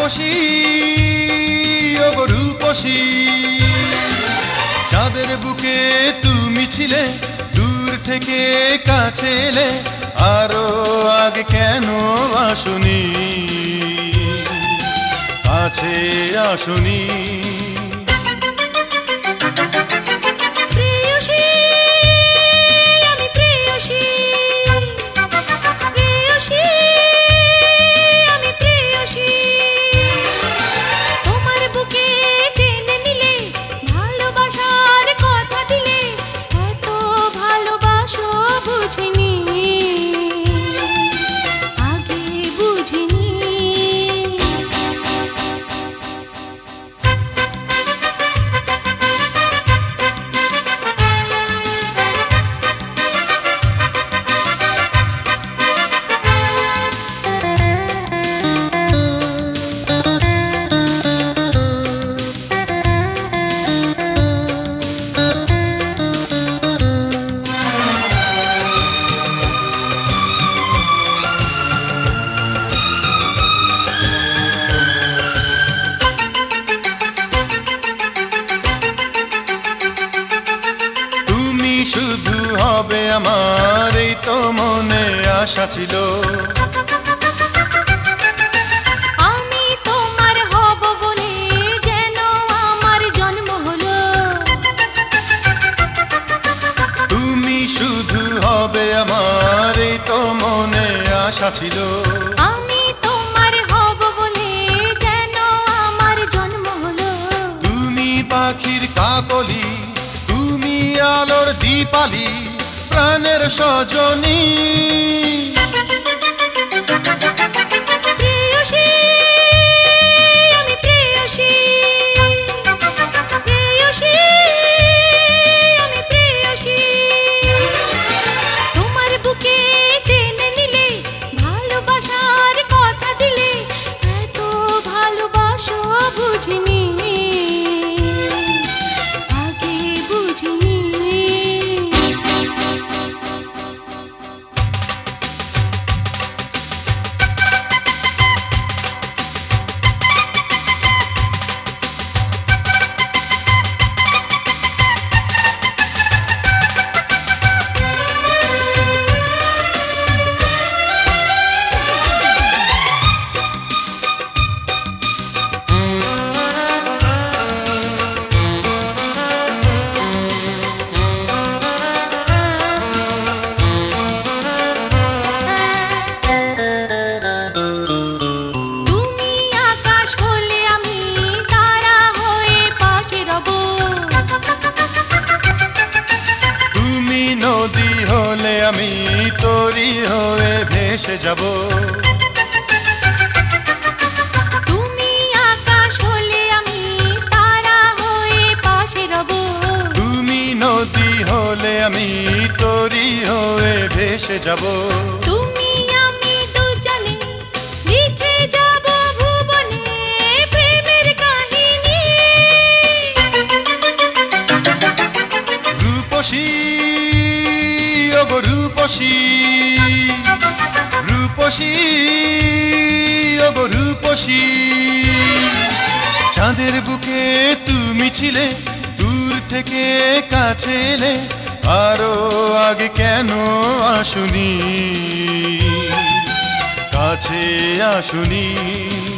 রূপসী ওগো রূপসী, চাঁদের বুকে তুমি ছিলে, দূর থেকে কাছে এলে, আরো আগে কেন আসনি, কাছে আসনি। শুধু হবে আমার, এই তো মনে আশা ছিল। আমি তোমার হব বলে যেন আমার জন্ম হলো। তুমি শুধু হবে আমার, এই তো মনে আশা ছিল। আমি তোমার হব বলে যেন আমার জন্ম হলো। তুমি পাখির কাকলি, তুমি আলোর দীপালি, প্রাণের সজনী। প্রেয়সী আমি প্রেয়সী, প্রেয়সী আমি প্রেয়সী, তোমার বুকে টেনে নিলে, ভালোবাসার কথা দিলে, এত ভালোবাসো বুঝিনি, আগে বুঝিনি। নদী হলে আমি তরি হয়ে ভেসে যাব। তুমি আকাশ হলে আমি তারা হয়ে পাশে রব। তুমি নদী হলে আমি তরি হয়ে ভেসে যাব। তুমি আমি দুজনে লিখে যাব ভুবনে প্রেমের কাহিনী। রূপসী ওগো রূপসী, রূপসী ওগো রূপসী, চাঁদের বুকে তুমি ছিলে, দূর থেকে কাছে এলে, আরো আগে কেন আসনি, কাছে আসনি।